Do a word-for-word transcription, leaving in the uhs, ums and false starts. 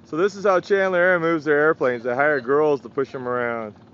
So this is how Chandler Air moves their airplanes. They hire girls to push them around.